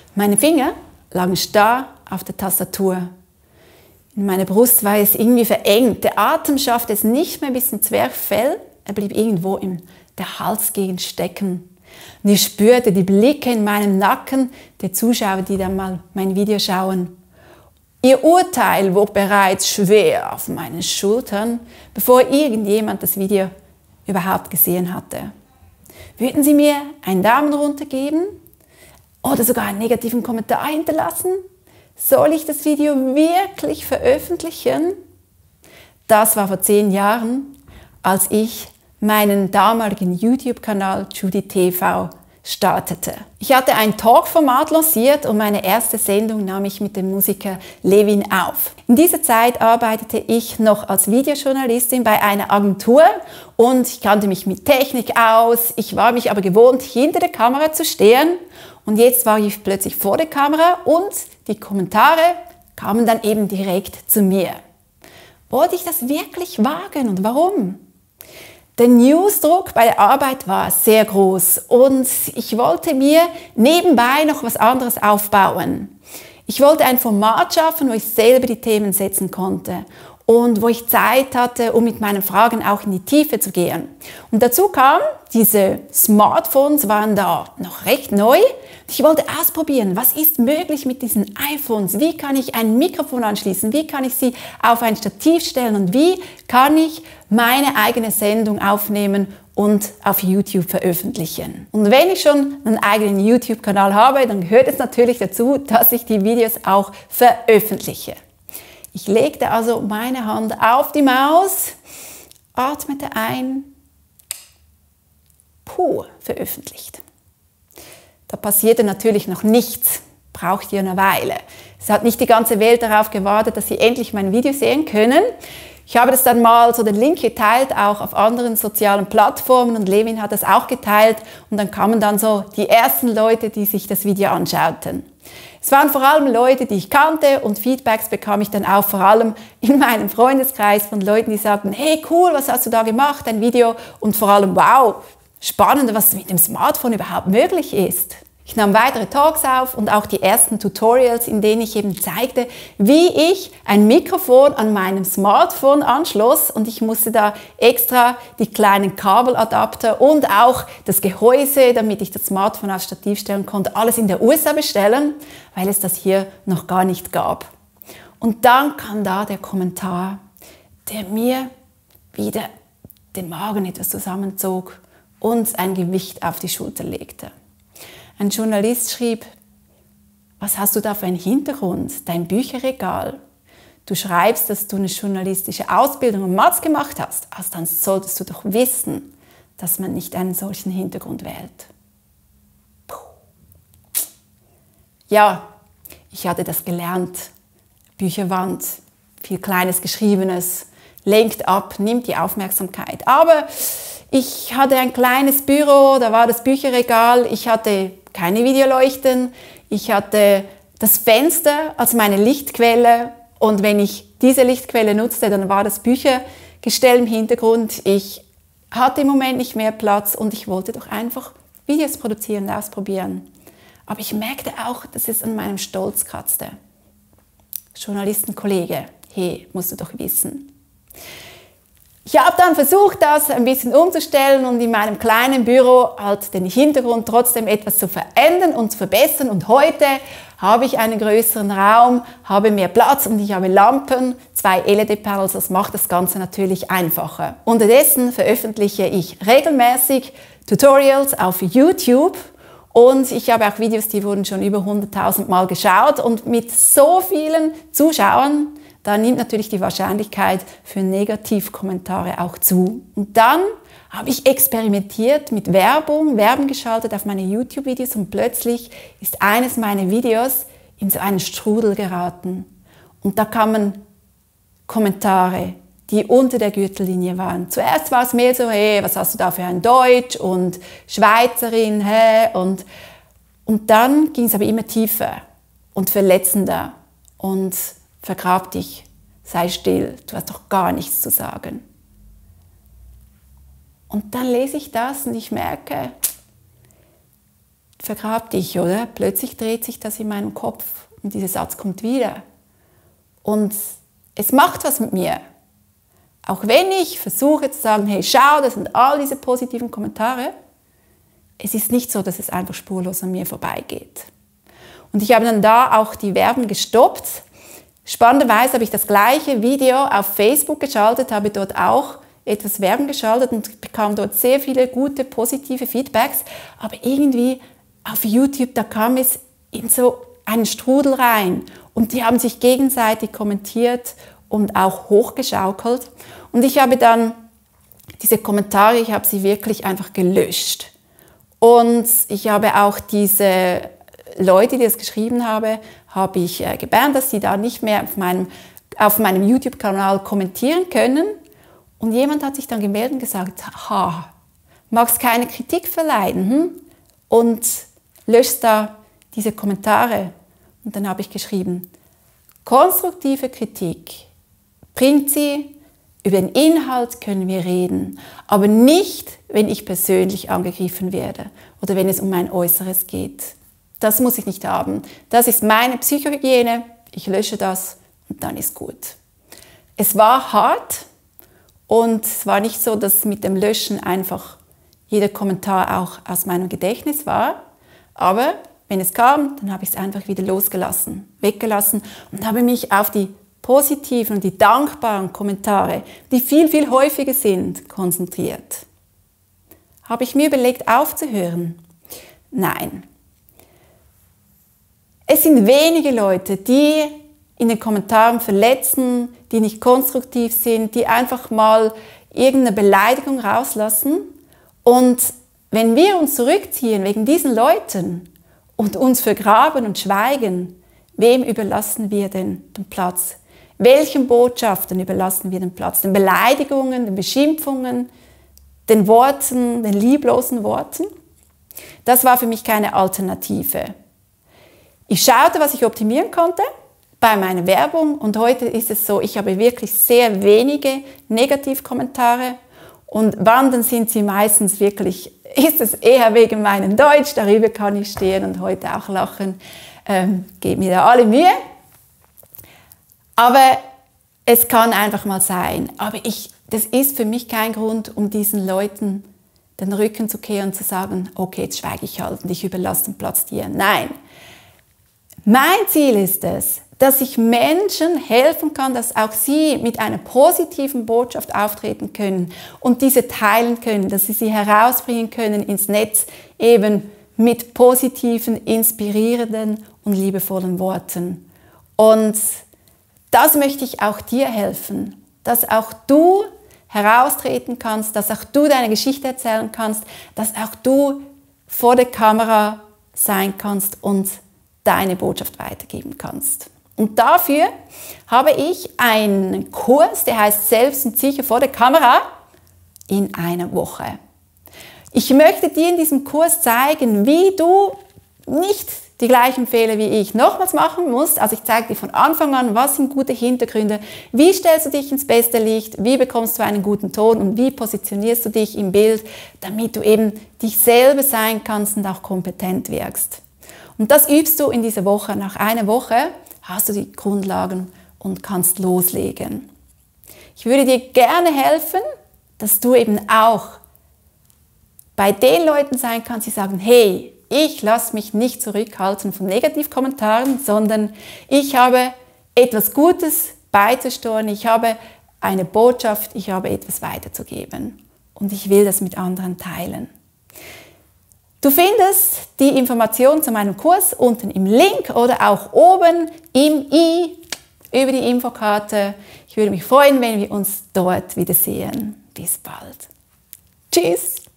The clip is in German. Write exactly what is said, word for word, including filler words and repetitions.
Meine Finger lagen starr auf der Tastatur. In meiner Brust war es irgendwie verengt. Der Atem schaffte es nicht mehr bis zum Zwerchfell. Er blieb irgendwo in der Halsgegend stecken. Und ich spürte die Blicke in meinem Nacken der Zuschauer, die dann mal mein Video schauen. Ihr Urteil wog bereits schwer auf meinen Schultern, bevor irgendjemand das Video überhaupt gesehen hatte. Würden Sie mir einen Daumen runter geben oder sogar einen negativen Kommentar hinterlassen? Soll ich das Video wirklich veröffentlichen? Das war vor zehn Jahren, als ich meinen damaligen YouTube-Kanal Judy T V startete. Ich hatte ein Talkformat lanciert und meine erste Sendung nahm ich mit dem Musiker Levin auf. In dieser Zeit arbeitete ich noch als Videojournalistin bei einer Agentur und ich kannte mich mit Technik aus. Ich war mich aber gewohnt, hinter der Kamera zu stehen und jetzt war ich plötzlich vor der Kamera und die Kommentare kamen dann eben direkt zu mir. Wollte ich das wirklich wagen und warum? Der Newsdruck bei der Arbeit war sehr groß und ich wollte mir nebenbei noch was anderes aufbauen. Ich wollte ein Format schaffen, wo ich selber die Themen setzen konnte und wo ich Zeit hatte, um mit meinen Fragen auch in die Tiefe zu gehen. Und dazu kam, diese Smartphones waren da noch recht neu. Ich wollte ausprobieren, was ist möglich mit diesen iPhones? Wie kann ich ein Mikrofon anschließen? Wie kann ich sie auf ein Stativ stellen? Und wie kann ich meine eigene Sendung aufnehmen und auf YouTube veröffentlichen? Und wenn ich schon einen eigenen YouTube-Kanal habe, dann gehört es natürlich dazu, dass ich die Videos auch veröffentliche. Ich legte also meine Hand auf die Maus, atmete ein, puh, veröffentlicht. Da passierte natürlich noch nichts, brauchte ja eine Weile. Es hat nicht die ganze Welt darauf gewartet, dass Sie endlich mein Video sehen können. Ich habe das dann mal so den Link geteilt, auch auf anderen sozialen Plattformen und Levin hat das auch geteilt und dann kamen dann so die ersten Leute, die sich das Video anschauten. Es waren vor allem Leute, die ich kannte und Feedbacks bekam ich dann auch vor allem in meinem Freundeskreis von Leuten, die sagten, hey cool, was hast du da gemacht, ein Video und vor allem wow, spannend, was mit dem Smartphone überhaupt möglich ist. Ich nahm weitere Talks auf und auch die ersten Tutorials, in denen ich eben zeigte, wie ich ein Mikrofon an meinem Smartphone anschloss und ich musste da extra die kleinen Kabeladapter und auch das Gehäuse, damit ich das Smartphone aufs Stativ stellen konnte, alles in der U S A bestellen, weil es das hier noch gar nicht gab. Und dann kam da der Kommentar, der mir wieder den Magen etwas zusammenzog und ein Gewicht auf die Schulter legte. Ein Journalist schrieb, was hast du da für einen Hintergrund? Dein Bücherregal. Du schreibst, dass du eine journalistische Ausbildung und Maths gemacht hast. Also dann solltest du doch wissen, dass man nicht einen solchen Hintergrund wählt. Puh. Ja, ich hatte das gelernt. Bücherwand, viel Kleines Geschriebenes, lenkt ab, nimmt die Aufmerksamkeit. Aber ich hatte ein kleines Büro, da war das Bücherregal, ich hatte keine Videoleuchten, ich hatte das Fenster als meine Lichtquelle und wenn ich diese Lichtquelle nutzte, dann war das Büchergestell im Hintergrund. Ich hatte im Moment nicht mehr Platz und ich wollte doch einfach Videos produzieren und ausprobieren. Aber ich merkte auch, dass es an meinem Stolz kratzte. Journalistenkollege, hey, musst du doch wissen. Ich habe dann versucht, das ein bisschen umzustellen und in meinem kleinen Büro halt den Hintergrund trotzdem etwas zu verändern und zu verbessern. Und heute habe ich einen größeren Raum, habe mehr Platz und ich habe Lampen, zwei L E D-Panels, das macht das Ganze natürlich einfacher. Unterdessen veröffentliche ich regelmäßig Tutorials auf YouTube und ich habe auch Videos, die wurden schon über hunderttausend Mal geschaut und mit so vielen Zuschauern, da nimmt natürlich die Wahrscheinlichkeit für Negativkommentare auch zu. Und dann habe ich experimentiert mit Werbung, Werbung geschaltet auf meine YouTube-Videos und plötzlich ist eines meiner Videos in so einen Strudel geraten. Und da kamen Kommentare, die unter der Gürtellinie waren. Zuerst war es mehr so, hey, was hast du da für ein Deutsch und Schweizerin, hä? Und, und dann ging es aber immer tiefer und verletzender und vergrab dich, sei still, du hast doch gar nichts zu sagen. Und dann lese ich das und ich merke, vergrab dich, oder? Plötzlich dreht sich das in meinem Kopf und dieser Satz kommt wieder. Und es macht was mit mir. Auch wenn ich versuche zu sagen, hey, schau, das sind all diese positiven Kommentare, es ist nicht so, dass es einfach spurlos an mir vorbeigeht. Und ich habe dann da auch die Werbung gestoppt. Spannenderweise habe ich das gleiche Video auf Facebook geschaltet, habe dort auch etwas Werbung geschaltet und bekam dort sehr viele gute, positive Feedbacks. Aber irgendwie auf YouTube, da kam es in so einen Strudel rein. Und die haben sich gegenseitig kommentiert und auch hochgeschaukelt. Und ich habe dann diese Kommentare, ich habe sie wirklich einfach gelöscht. Und ich habe auch diese Leute, die das geschrieben haben, habe ich äh, gebannt, dass sie da nicht mehr auf meinem, auf meinem YouTube-Kanal kommentieren können. Und jemand hat sich dann gemeldet und gesagt, ha, magst keine Kritik verleiden, hm? Und löscht da diese Kommentare. Und dann habe ich geschrieben, konstruktive Kritik bringt sie, über den Inhalt können wir reden, aber nicht, wenn ich persönlich angegriffen werde oder wenn es um mein Äußeres geht. Das muss ich nicht haben. Das ist meine Psychohygiene, ich lösche das und dann ist gut. Es war hart und es war nicht so, dass mit dem Löschen einfach jeder Kommentar auch aus meinem Gedächtnis war, aber wenn es kam, dann habe ich es einfach wieder losgelassen, weggelassen und habe mich auf die positiven und die dankbaren Kommentare, die viel, viel häufiger sind, konzentriert. Habe ich mir überlegt, aufzuhören? Nein. Es sind wenige Leute, die in den Kommentaren verletzen, die nicht konstruktiv sind, die einfach mal irgendeine Beleidigung rauslassen. Und wenn wir uns zurückziehen wegen diesen Leuten und uns vergraben und schweigen, wem überlassen wir denn den Platz? Welchen Botschaften überlassen wir den Platz? Den Beleidigungen, den Beschimpfungen, den Worten, den lieblosen Worten? Das war für mich keine Alternative. Ich schaute, was ich optimieren konnte bei meiner Werbung und heute ist es so, ich habe wirklich sehr wenige Negativkommentare und wann, dann sind sie meistens wirklich, ist es eher wegen meinem Deutsch, darüber kann ich stehen und heute auch lachen, ähm, gebe mir da alle Mühe. Aber es kann einfach mal sein. Aber ich, das ist für mich kein Grund, um diesen Leuten den Rücken zu kehren und zu sagen, okay, jetzt schweige ich halt und ich überlasse den Platz dir. Nein. Mein Ziel ist es, dass ich Menschen helfen kann, dass auch sie mit einer positiven Botschaft auftreten können und diese teilen können, dass sie sie herausbringen können ins Netz, eben mit positiven, inspirierenden und liebevollen Worten. Und das möchte ich auch dir helfen, dass auch du heraustreten kannst, dass auch du deine Geschichte erzählen kannst, dass auch du vor der Kamera sein kannst und deine Botschaft weitergeben kannst. Und dafür habe ich einen Kurs, der heißt Selbst und sicher vor der Kamera in einer Woche. Ich möchte dir in diesem Kurs zeigen, wie du nicht die gleichen Fehler wie ich nochmals machen musst. Also ich zeige dir von Anfang an, was sind gute Hintergründe, wie stellst du dich ins beste Licht, wie bekommst du einen guten Ton und wie positionierst du dich im Bild, damit du eben dich selber sein kannst und auch kompetent wirkst. Und das übst du in dieser Woche. Nach einer Woche hast du die Grundlagen und kannst loslegen. Ich würde dir gerne helfen, dass du eben auch bei den Leuten sein kannst, die sagen, hey, ich lasse mich nicht zurückhalten von Negativkommentaren, sondern ich habe etwas Gutes beizusteuern, ich habe eine Botschaft, ich habe etwas weiterzugeben und ich will das mit anderen teilen. Du findest die Information zu meinem Kurs unten im Link oder auch oben im i über die Infokarte. Ich würde mich freuen, wenn wir uns dort wiedersehen. Bis bald. Tschüss!